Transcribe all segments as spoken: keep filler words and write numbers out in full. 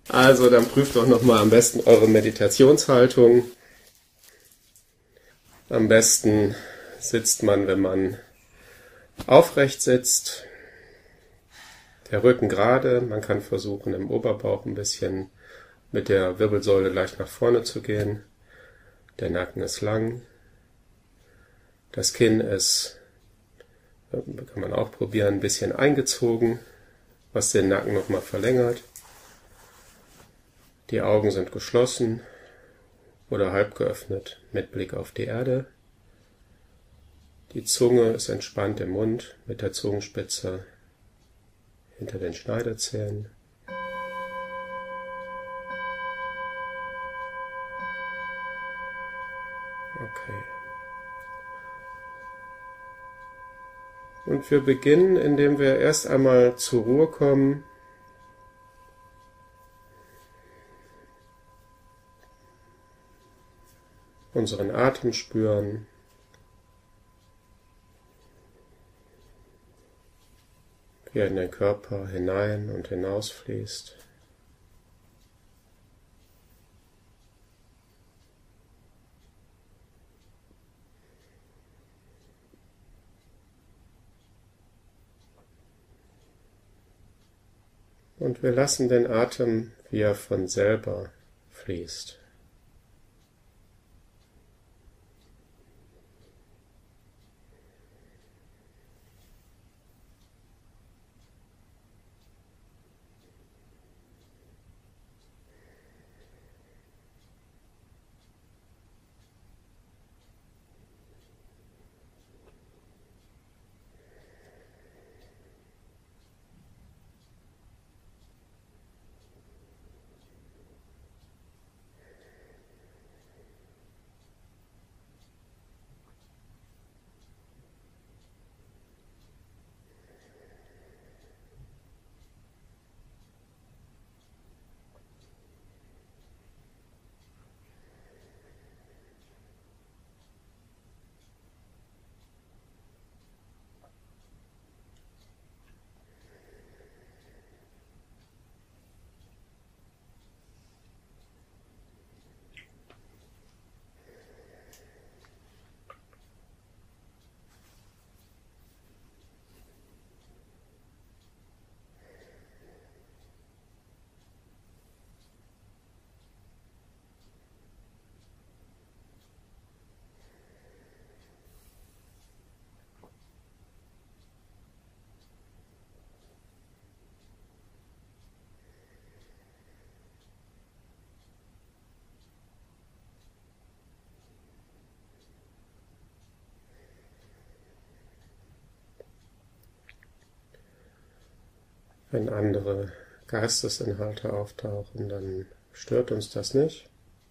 Also, dann prüft doch nochmal am besten eure Meditationshaltung. Am besten sitzt man, wenn man aufrecht sitzt, der Rücken gerade. Man kann versuchen, im Oberbauch ein bisschen mit der Wirbelsäule leicht nach vorne zu gehen. Der Nacken ist lang. Das Kinn ist, kann man auch probieren, ein bisschen eingezogen, was den Nacken nochmal verlängert. Die Augen sind geschlossen oder halb geöffnet mit Blick auf die Erde. Die Zunge ist entspannt im Mund mit der Zungenspitze hinter den Schneidezähnen. Okay. Und wir beginnen, indem wir erst einmal zur Ruhe kommen. Unseren Atem spüren. Wie er in den Körper hinein und hinaus fließt. Und wir lassen den Atem, wie er von selber fließt. Wenn andere Geistesinhalte auftauchen, dann stört uns das nicht.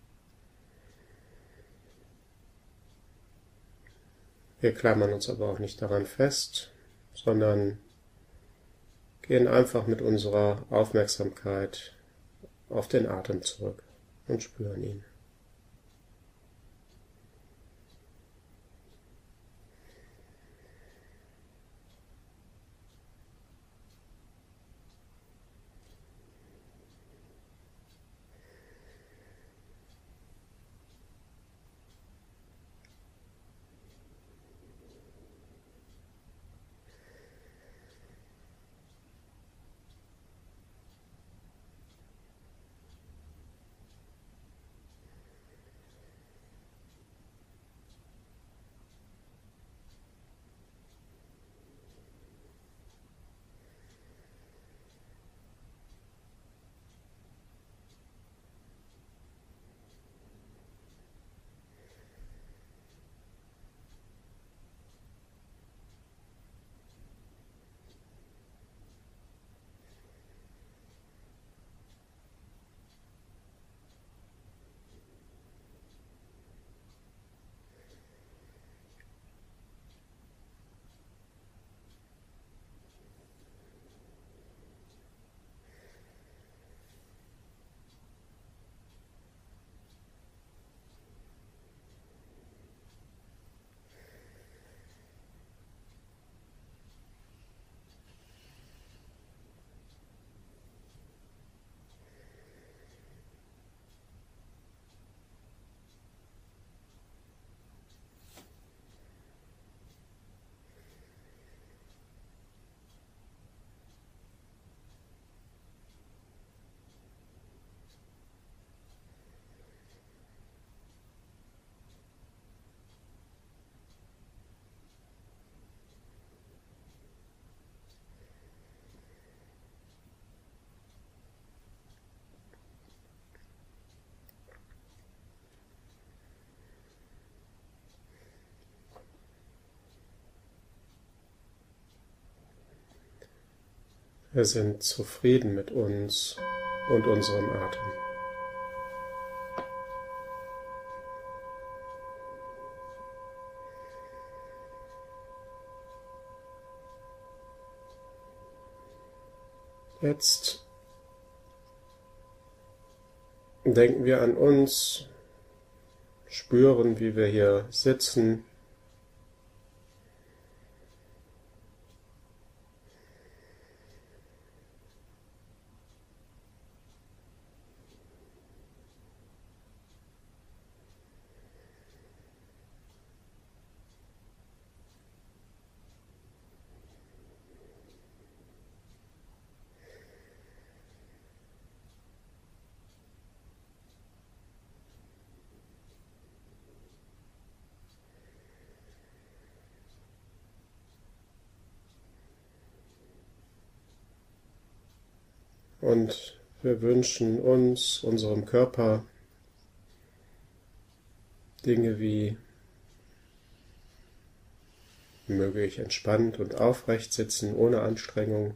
Wir klammern uns aber auch nicht daran fest, sondern gehen einfach mit unserer Aufmerksamkeit auf den Atem zurück und spüren ihn. Wir sind zufrieden mit uns und unserem Atem. Jetzt denken wir an uns, spüren, wie wir hier sitzen. Und wir wünschen uns, unserem Körper, Dinge wie, möge ich entspannt und aufrecht sitzen, ohne Anstrengung.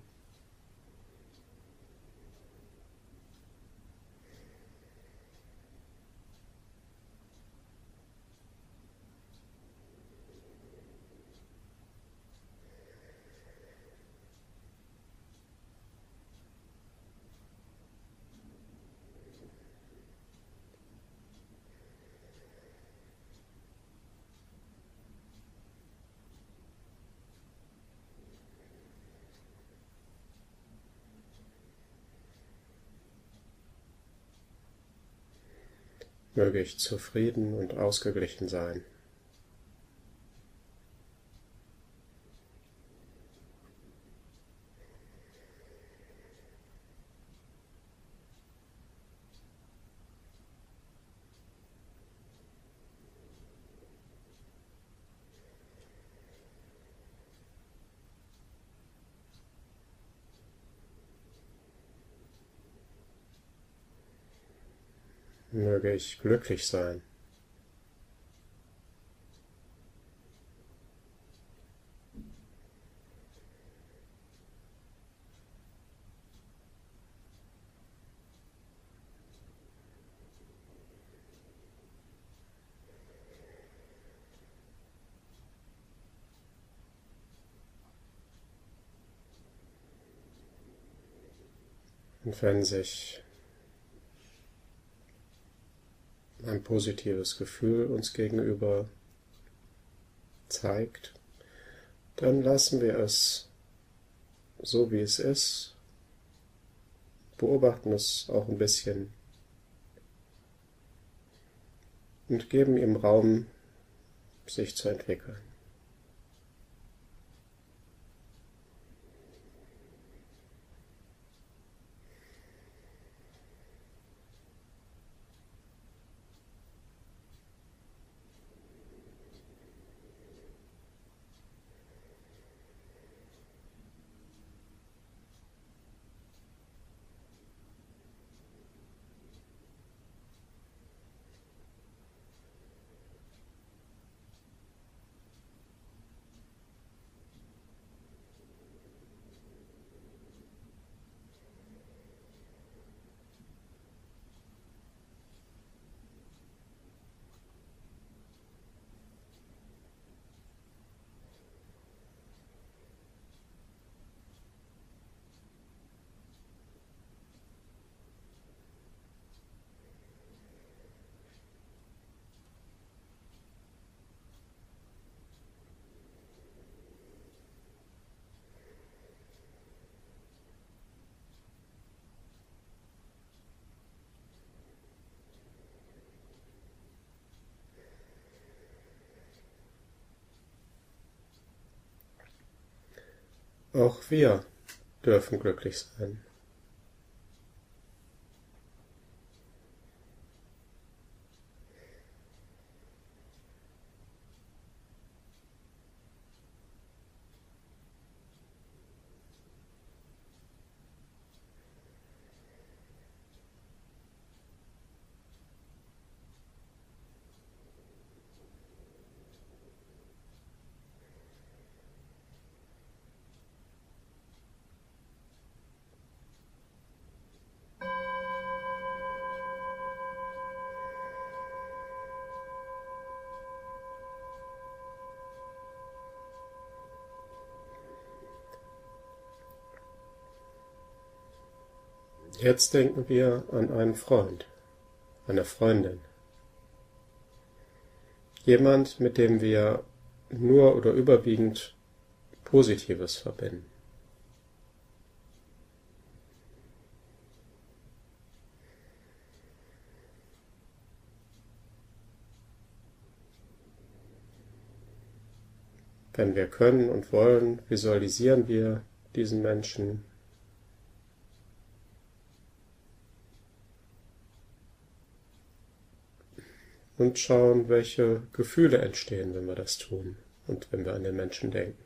Möge ich zufrieden und ausgeglichen sein. Möge ich glücklich sein. Und wenn sich ein positives Gefühl uns gegenüber zeigt, dann lassen wir es so, wie es ist, beobachten es auch ein bisschen und geben ihm Raum, sich zu entwickeln. Auch wir dürfen glücklich sein. Jetzt denken wir an einen Freund, eine Freundin. Jemand, mit dem wir nur oder überwiegend Positives verbinden. Wenn wir können und wollen, visualisieren wir diesen Menschen. Und schauen, welche Gefühle entstehen, wenn wir das tun und wenn wir an den Menschen denken.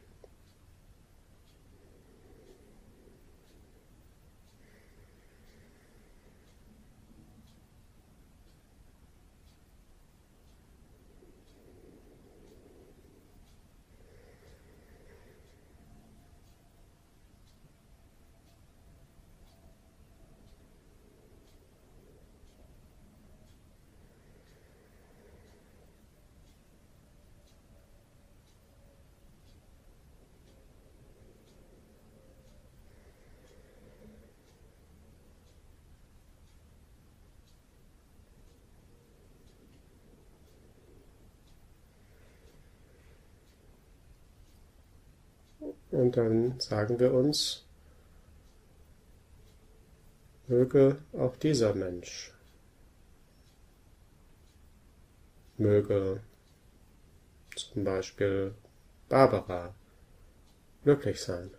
Und dann sagen wir uns, möge auch dieser Mensch, möge zum Beispiel Barbara glücklich sein.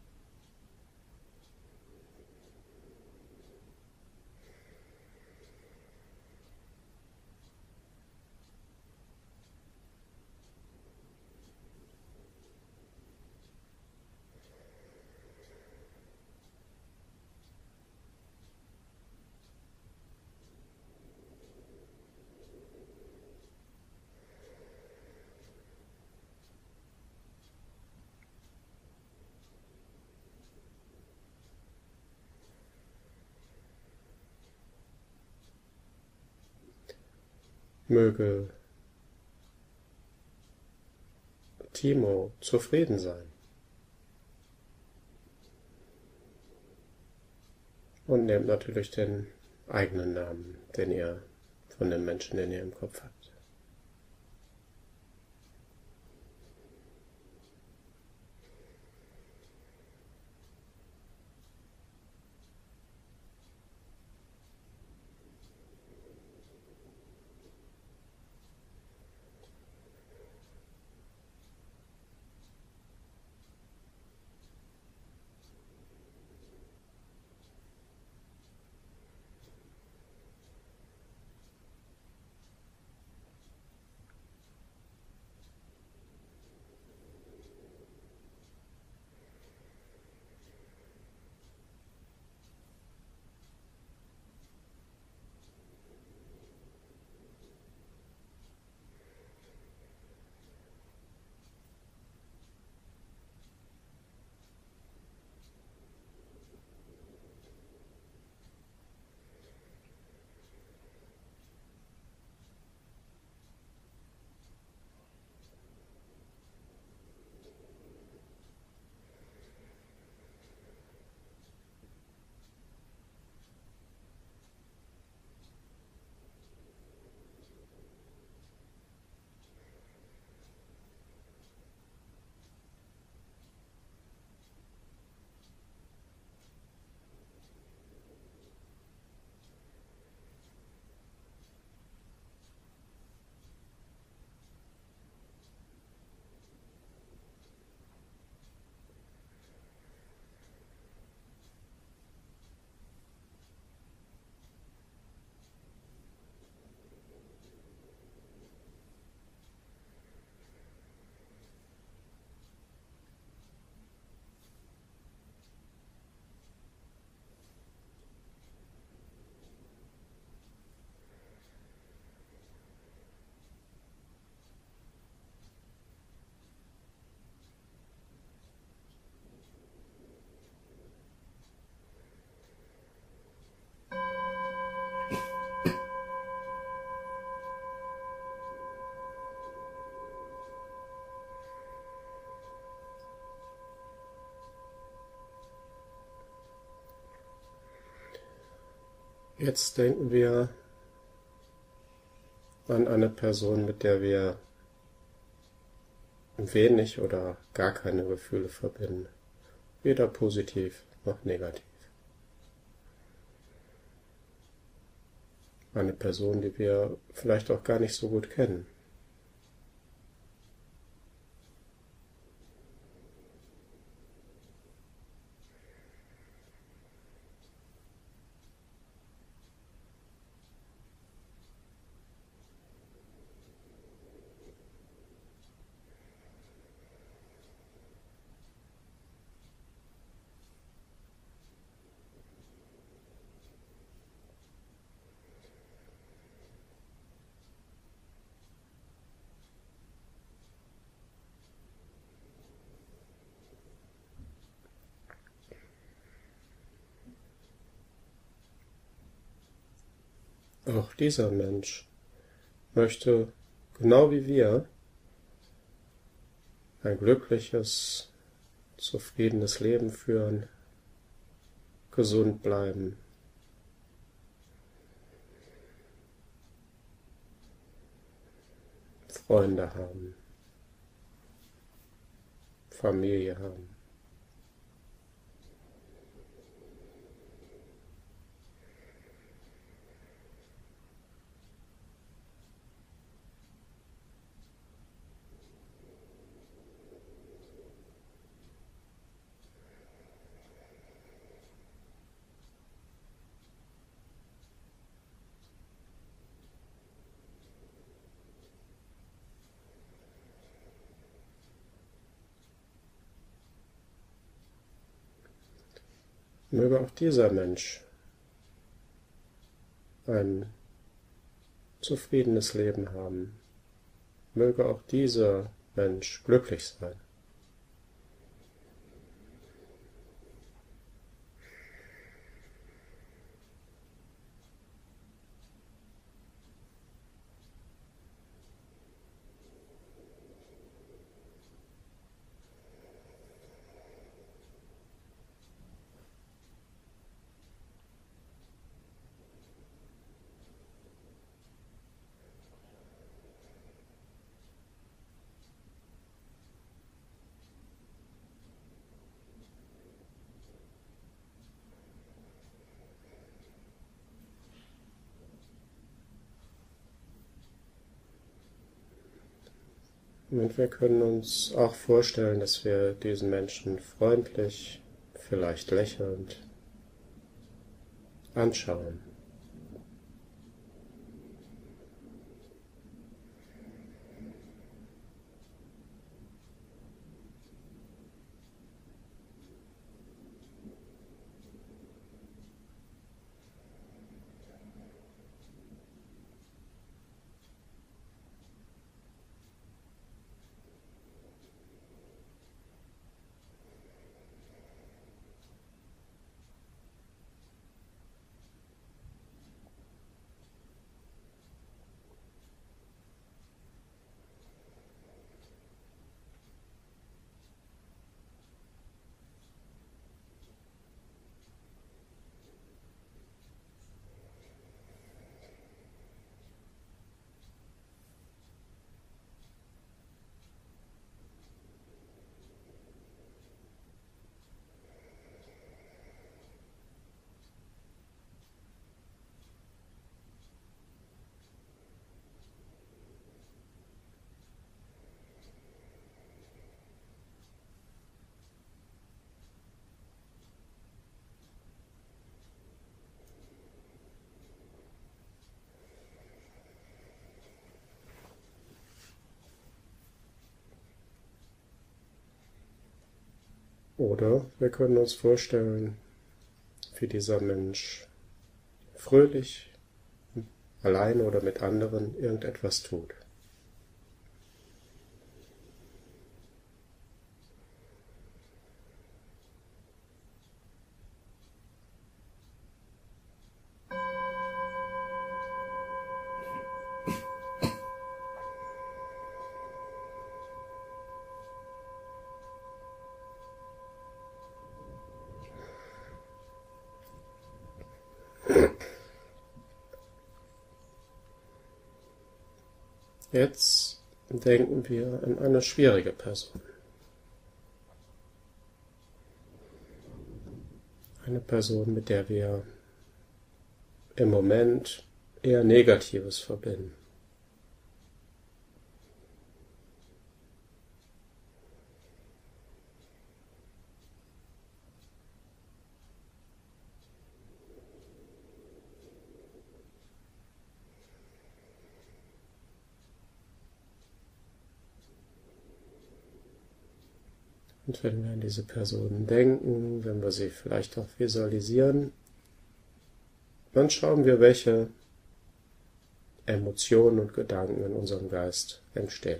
Möge Timo zufrieden sein. Und nehmt natürlich den eigenen Namen, den ihr von dem Menschen, den ihr im Kopf habt. Jetzt denken wir an eine Person, mit der wir wenig oder gar keine Gefühle verbinden, weder positiv noch negativ. Eine Person, die wir vielleicht auch gar nicht so gut kennen. Auch dieser Mensch möchte, genau wie wir, ein glückliches, zufriedenes Leben führen, gesund bleiben, Freunde haben, Familie haben. Möge auch dieser Mensch ein zufriedenes Leben haben. Möge auch dieser Mensch glücklich sein. Und wir können uns auch vorstellen, dass wir diesen Menschen freundlich, vielleicht lächelnd anschauen. Oder wir können uns vorstellen, wie dieser Mensch fröhlich, allein oder mit anderen, irgendetwas tut. Jetzt denken wir an eine schwierige Person. Eine Person, mit der wir im Moment eher Negatives verbinden. Und wenn wir an diese Personen denken, wenn wir sie vielleicht auch visualisieren, dann schauen wir, welche Emotionen und Gedanken in unserem Geist entstehen.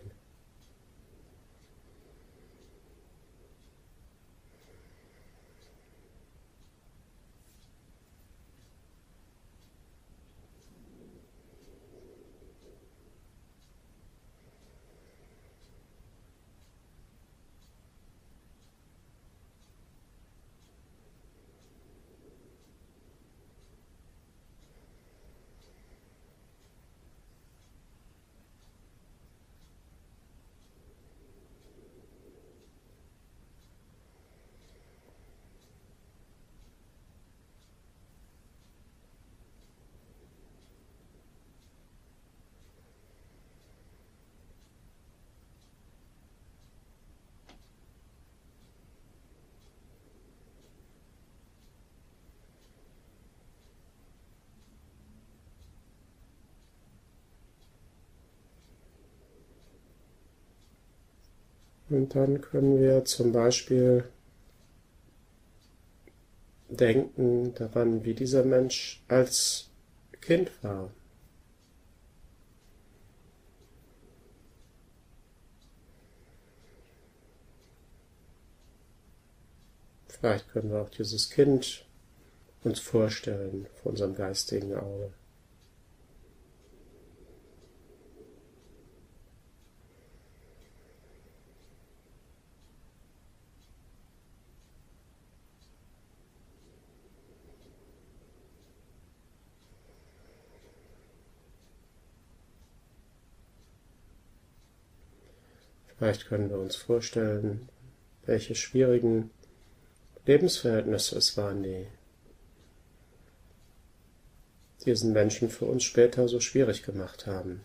Und dann können wir zum Beispiel denken daran, wie dieser Mensch als Kind war. Vielleicht können wir auch dieses Kind uns vorstellen vor unserem geistigen Auge. Vielleicht können wir uns vorstellen, welche schwierigen Lebensverhältnisse es waren, die diesen Menschen für uns später so schwierig gemacht haben.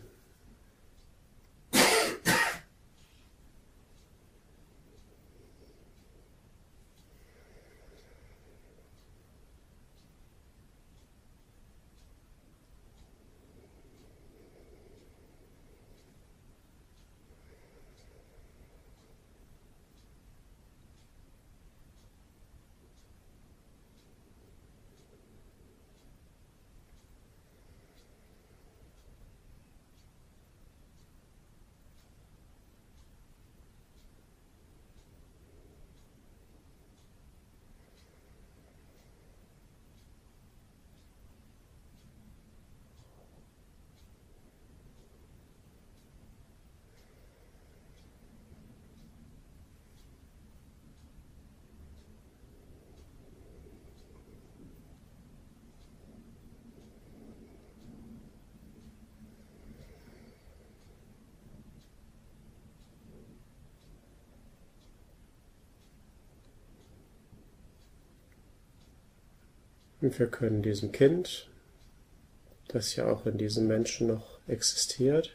Und wir können diesem Kind, das ja auch in diesem Menschen noch existiert,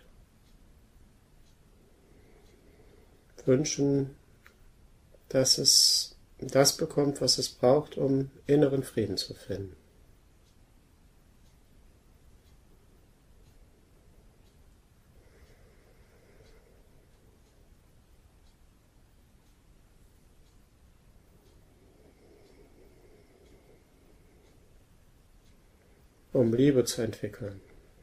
wünschen, dass es das bekommt, was es braucht, um inneren Frieden zu finden. Um Liebe zu entwickeln.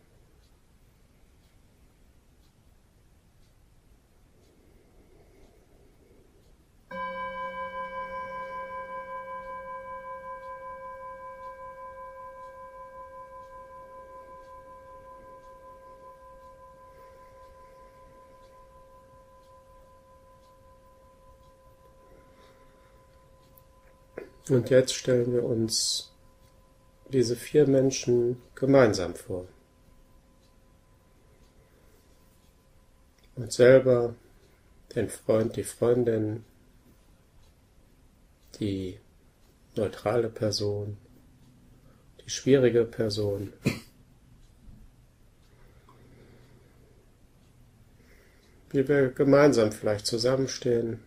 Und jetzt stellen wir uns diese vier Menschen gemeinsam vor. uns selber, den Freund, die Freundin, die neutrale Person, die schwierige Person. Wie wir gemeinsam vielleicht zusammenstehen.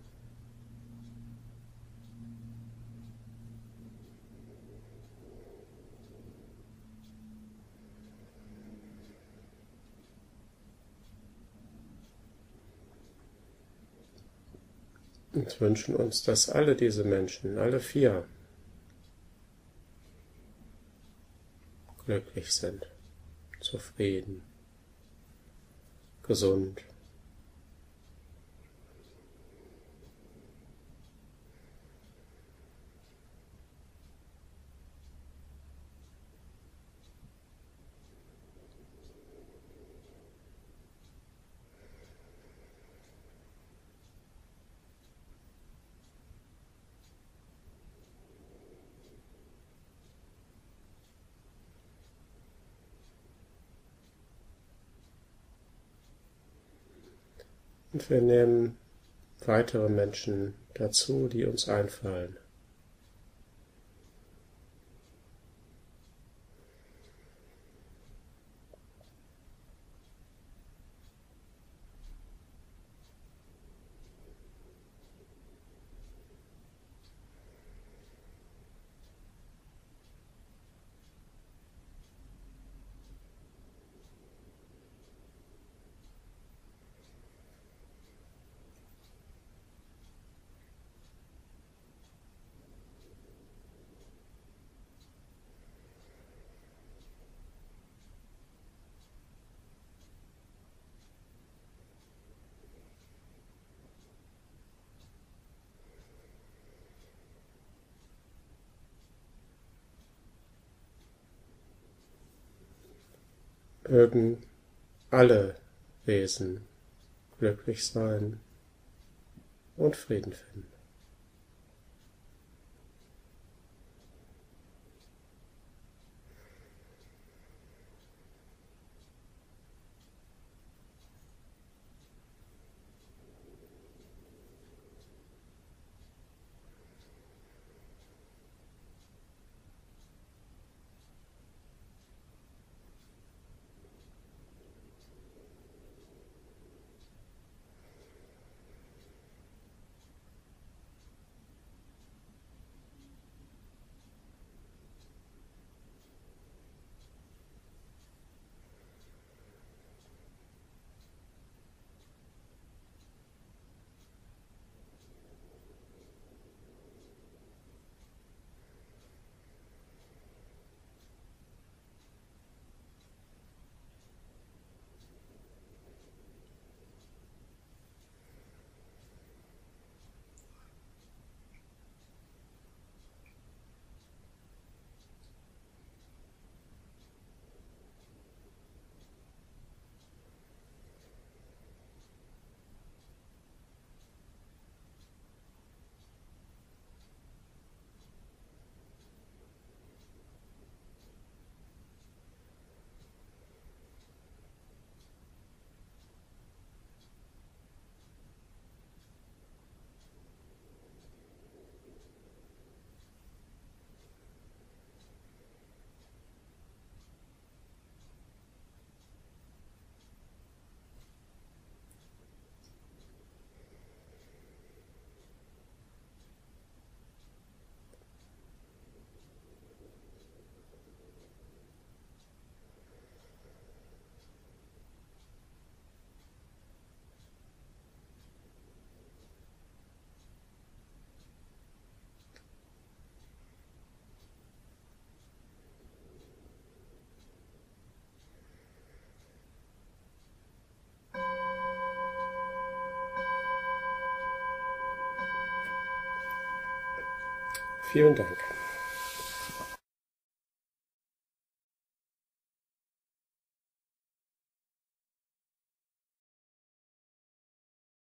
Und wünschen uns, dass alle diese Menschen, alle vier, glücklich sind, zufrieden, gesund. Und wir nehmen weitere Menschen dazu, die uns einfallen. Mögen alle Wesen glücklich sein und Frieden finden. Vielen Dank.